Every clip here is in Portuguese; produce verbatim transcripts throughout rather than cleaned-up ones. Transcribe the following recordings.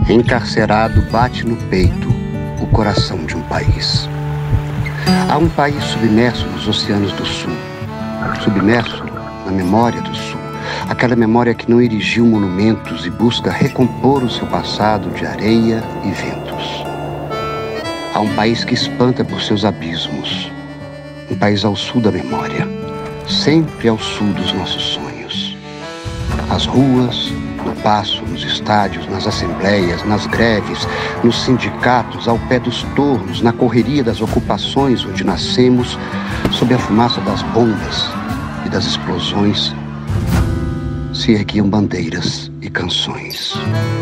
Encarcerado bate no peito o coração de um país. Há um país submerso nos oceanos do sul, submerso na memória do sul, aquela memória que não erigiu monumentos e busca recompor o seu passado de areia e ventos. Há um país que espanta por seus abismos, um país ao sul da memória, sempre ao sul dos nossos sonhos. As ruas, no paço, nos estádios, nas assembleias, nas greves, nos sindicatos, ao pé dos tornos, na correria das ocupações onde nascemos, sob a fumaça das bombas e das explosões, se erguiam bandeiras e canções.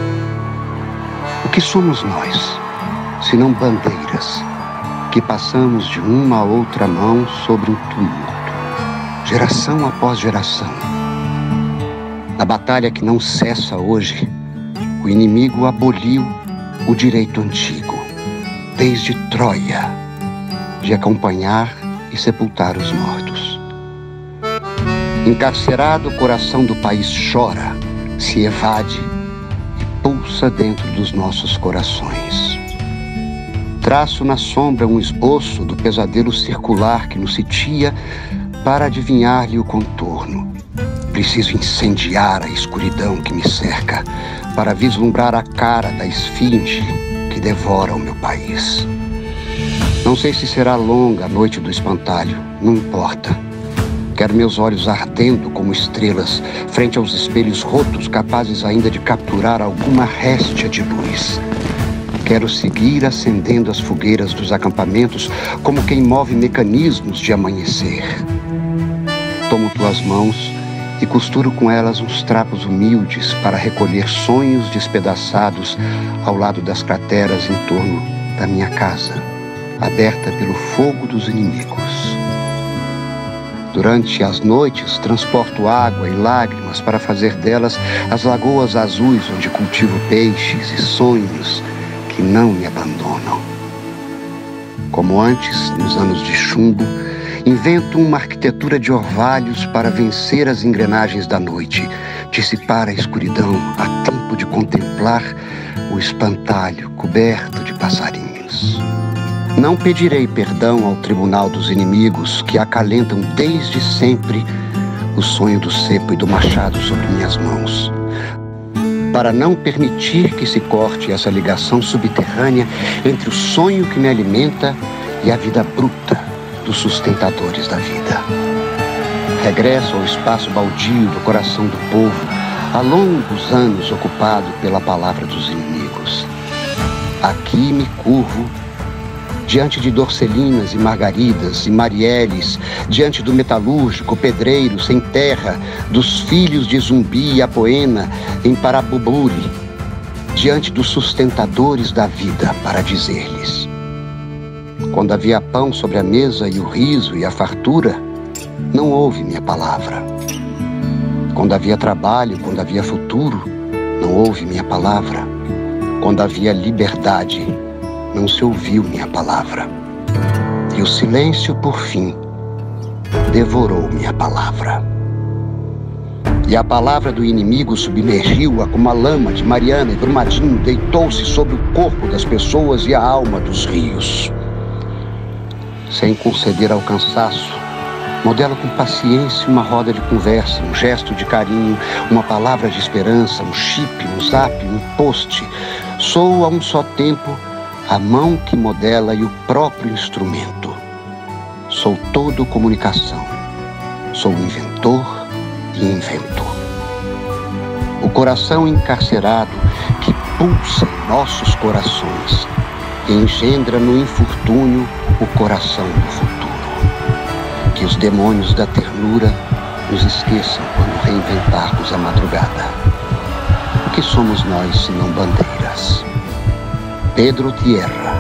O que somos nós, se não bandeiras, que passamos de uma a outra mão sobre um tumulto, geração após geração? Na batalha que não cessa hoje, o inimigo aboliu o direito antigo, desde Troia, de acompanhar e sepultar os mortos. Encarcerado, o coração do país chora, se evade e pulsa dentro dos nossos corações. Traço na sombra um esboço do pesadelo circular que nos sitia para adivinhar-lhe o contorno. Preciso incendiar a escuridão que me cerca para vislumbrar a cara da esfinge que devora o meu país. Não sei se será longa a noite do espantalho, não importa. Quero meus olhos ardendo como estrelas frente aos espelhos rotos capazes ainda de capturar alguma réstia de luz. Quero seguir acendendo as fogueiras dos acampamentos como quem move mecanismos de amanhecer. Tomo tuas mãos e costuro com elas uns trapos humildes para recolher sonhos despedaçados ao lado das crateras em torno da minha casa, aberta pelo fogo dos inimigos. Durante as noites, transporto água e lágrimas para fazer delas as lagoas azuis onde cultivo peixes e sonhos que não me abandonam. Como antes, nos anos de chumbo, invento uma arquitetura de orvalhos para vencer as engrenagens da noite, dissipar a escuridão a tempo de contemplar o espantalho coberto de passarinhos. Não pedirei perdão ao tribunal dos inimigos que acalentam desde sempre o sonho do cepo e do machado sobre minhas mãos, para não permitir que se corte essa ligação subterrânea entre o sonho que me alimenta e a vida bruta dos sustentadores da vida. Regresso ao espaço baldio do coração do povo, há longos anos ocupado pela palavra dos inimigos. Aqui me curvo diante de Dorcelinas e Margaridas e Marielles, diante do metalúrgico pedreiro sem terra, dos filhos de Zumbi e Apoena em Parabuburi, diante dos sustentadores da vida, para dizer-lhes: quando havia pão sobre a mesa e o riso e a fartura, não houve minha palavra. Quando havia trabalho, quando havia futuro, não houve minha palavra. Quando havia liberdade, não se ouviu minha palavra. E o silêncio, por fim, devorou minha palavra. E a palavra do inimigo submergiu-a como a lama de Mariana e Brumadinho deitou-se sobre o corpo das pessoas e a alma dos rios. Sem conceder ao cansaço, modelo com paciência uma roda de conversa, um gesto de carinho, uma palavra de esperança, um chip, um zap, um post. Sou a um só tempo a mão que modela e o próprio instrumento. Sou todo comunicação. Sou inventor e inventor. O coração encarcerado que pulsa em nossos corações e engendra no infortúnio o coração do futuro. Que os demônios da ternura nos esqueçam quando reinventarmos a madrugada. O que somos nós, senão bandeiras? Pedro Tierra.